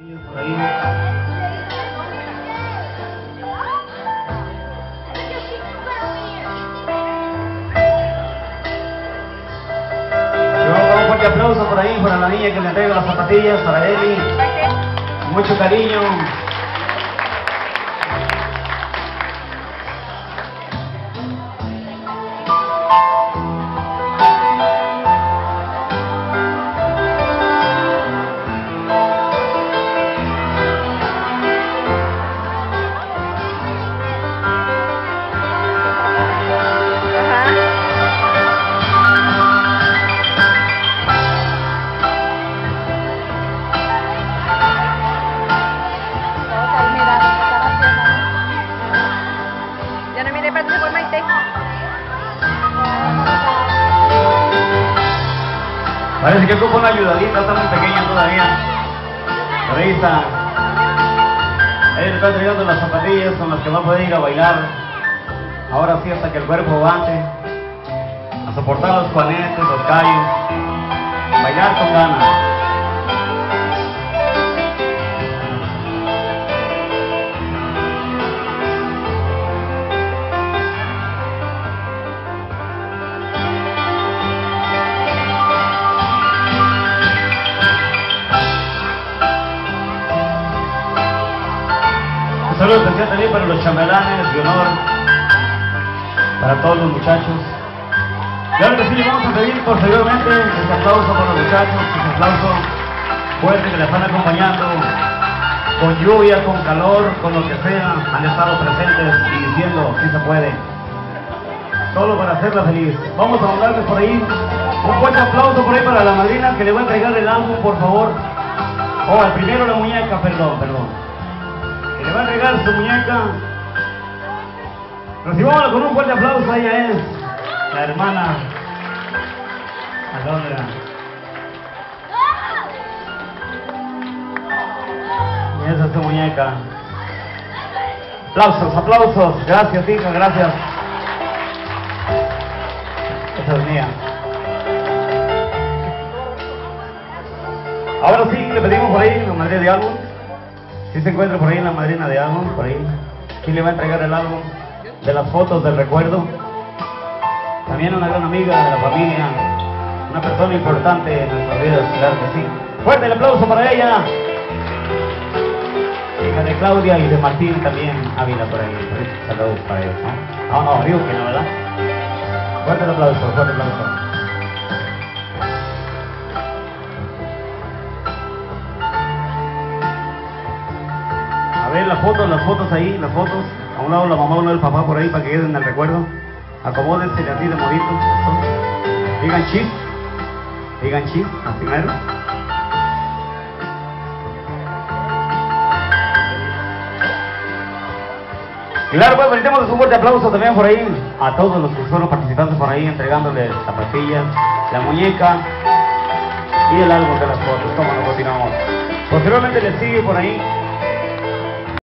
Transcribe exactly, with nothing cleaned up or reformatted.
Por ahí. Un fuerte aplauso por ahí para la niña que le entrega las zapatillas, para Eli. Mucho cariño. Parece que ocupa una ayudadita, está muy pequeña todavía. Pero ahí está. Ahí le está entregando las zapatillas con las que va a poder ir a bailar. Ahora sí, hasta que el cuerpo aguante. A soportar los juanetes, los callos. Bailar con ganas. Un saludo especial también para los chambelanes de honor, para todos los muchachos. Y ahora que sí, le vamos a pedir posteriormente este aplauso para los muchachos, este aplauso fuerte que les están acompañando, con lluvia, con calor, con lo que sea, han estado presentes y diciendo sí se puede. Solo para hacerla feliz. Vamos a mandarles por ahí un fuerte aplauso por ahí para la madrina que le va a entregar el álbum, por favor. Oh, al primero la muñeca, perdón, perdón. Le va a entregar su muñeca. Recibámosla con un fuerte aplauso. Ella es la hermana Alondra. Y esa es su muñeca. Aplausos, aplausos. Gracias, hija, gracias. Esa es mía. Ahora sí, le pedimos por ahí la madre de álbum. Si se encuentra por ahí la madrina de álbum, por ahí. ¿Quién le va a entregar el álbum de las fotos del recuerdo? También una gran amiga de la familia, una persona importante en nuestras vidas, claro que sí. Fuerte el aplauso para ella. Hija de Claudia y de Martín también, Ávila por ahí. Saludos para ellos, ¿no? No, no, digo que no, ¿verdad? Fuerte el aplauso, fuerte el aplauso. A ver las fotos, las fotos ahí, las fotos. A un lado la mamá, a un lado el papá por ahí para que queden en el recuerdo. Acomódense así de modito. Digan chis. Digan chis, al primero. Y claro, pues brindemos un fuerte aplauso también por ahí a todos los que fueron participantes por ahí, entregándoles zapatillas, la muñeca y el álbum de las fotos. Como no continuamos. Posteriormente les sigue por ahí